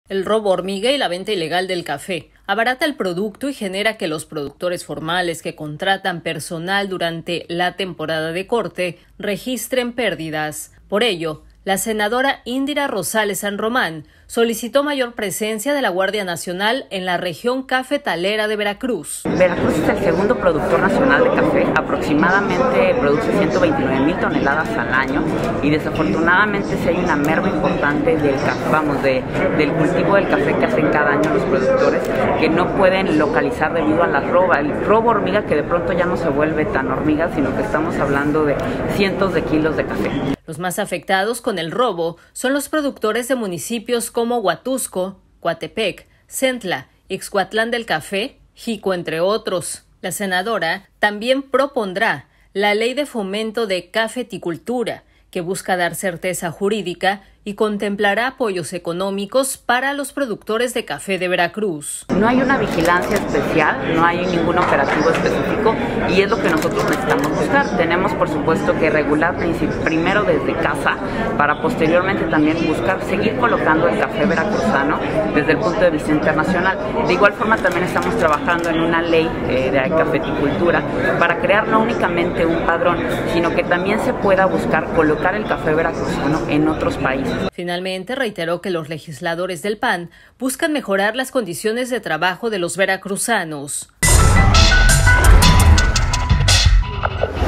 El robo hormiga y la venta ilegal del café abarata el producto y genera que los productores formales que contratan personal durante la temporada de corte registren pérdidas. Por ello, la senadora Indira Rosales San Román solicitó mayor presencia de la Guardia Nacional en la región cafetalera de Veracruz. Veracruz es el segundo productor nacional de café, aproximadamente produce 129,000 toneladas al año y desafortunadamente sí hay una merma importante del cultivo del café que hacen cada año los productores que no pueden localizar debido a el robo hormiga, que de pronto ya no se vuelve tan hormiga, sino que estamos hablando de cientos de kilos de café. Los más afectados con el robo son los productores de municipios como Huatusco, Coatepec, Centla, Ixcuatlán del Café, Jico, entre otros. La senadora también propondrá la Ley de Fomento de Cafeticultura, que busca dar certeza jurídica y contemplará apoyos económicos para los productores de café de Veracruz. No hay una vigilancia especial, no hay ningún operativo específico y es lo que nosotros necesitamos buscar. Tenemos, por supuesto, que regular primero desde casa para posteriormente también buscar seguir colocando el café veracruzano desde el punto de vista internacional. De igual forma también estamos trabajando en una ley de cafeticultura para crear no únicamente un padrón, sino que también se pueda buscar colocar el café veracruzano en otros países. Finalmente, reiteró que los legisladores del PAN buscan mejorar las condiciones de trabajo de los veracruzanos.